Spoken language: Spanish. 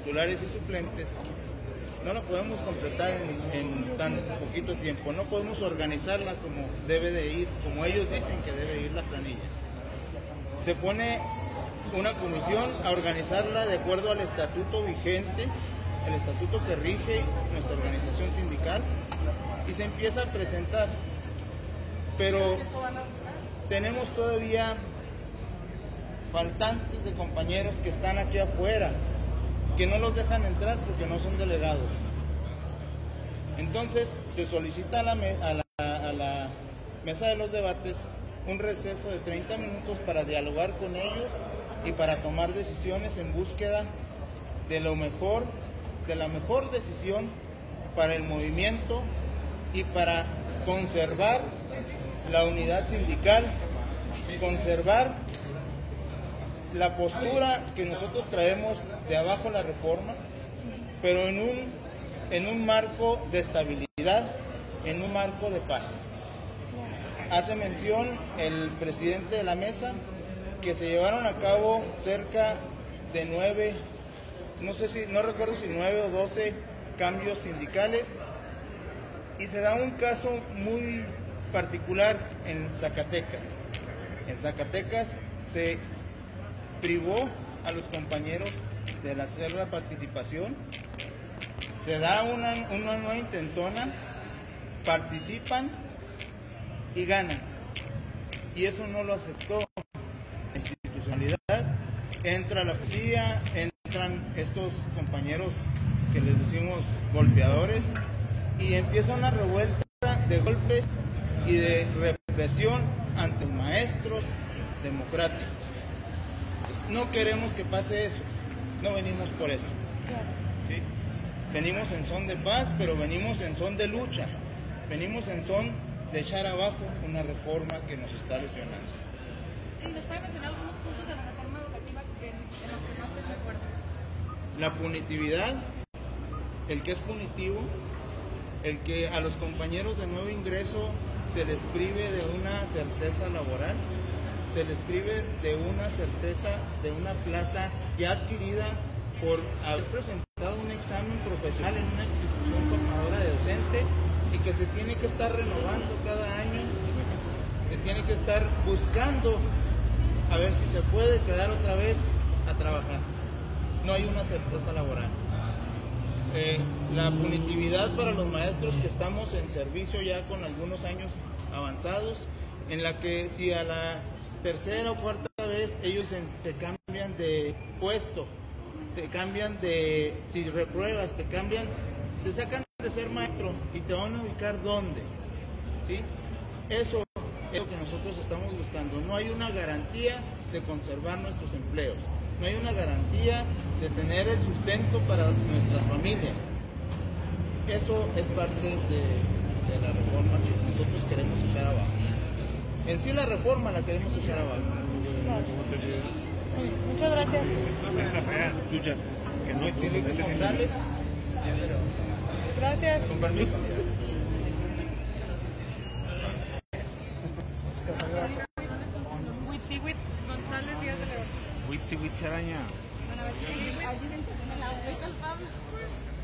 titulares y suplentes, no la podemos completar en tan poquito tiempo, no podemos organizarla como debe de ir, como ellos dicen que debe ir la planilla. Se pone una comisión a organizarla de acuerdo al estatuto vigente, el estatuto que rige nuestra organización sindical, y se empieza a presentar, pero tenemos todavía faltantes de compañeros que están aquí afuera, que no los dejan entrar porque no son delegados. Entonces se solicita a la mesa de los debates un receso de 30 minutos para dialogar con ellos y para tomar decisiones en búsqueda de lo mejor, de la mejor decisión para el movimiento y para conservar la unidad sindical, conservar la postura que nosotros traemos de abajo la reforma, pero en un marco de estabilidad, en un marco de paz. Hace mención el presidente de la mesa que se llevaron a cabo cerca de 9, no recuerdo si 9 o 12 cambios sindicales, y se da un caso muy particular en Zacatecas. En Zacatecas se privó a los compañeros de hacer la participación, se da una nueva intentona, participan y ganan, y eso no lo aceptó la institucionalidad. Entra la policía, entran estos compañeros que les decimos golpeadores, y empieza una revuelta de golpes y de represión ante maestros democráticos. No queremos que pase eso, no venimos por eso. ¿Sí? Venimos en son de paz, pero venimos en son de lucha, venimos en son de echar abajo una reforma que nos está lesionando. ¿Y nos puede mencionar algunos puntos de la reforma educativa en los que no estén de acuerdo? La punitividad, el que es punitivo, el que a los compañeros de nuevo ingreso se les prive de una certeza laboral, se les prive de una certeza de una plaza ya adquirida por haber presentado un examen profesional en una institución formadora de docente, y que se tiene que estar renovando cada año, se tiene que estar buscando a ver si se puede quedar otra vez a trabajar. No hay una certeza laboral. La punitividad para los maestros que estamos en servicio ya con algunos años avanzados, en la que si a la tercera o cuarta vez ellos te cambian de puesto, te cambian de, si repruebas, te sacan de ser maestro y te van a ubicar ¿dónde? ¿Sí? Eso es lo que nosotros estamos buscando. No hay una garantía de conservar nuestros empleos, no hay una garantía de tener el sustento para nuestras familias. Eso es parte de la reforma que nosotros queremos echar abajo. En sí la reforma la queremos echar abajo. Muchas gracias. Silvio González. Gracias. Con permiso. Huitzihuit González Díaz de León. Huitzihuit Araña. Bueno, a ver si alguien se pone la vuelta al Pablo.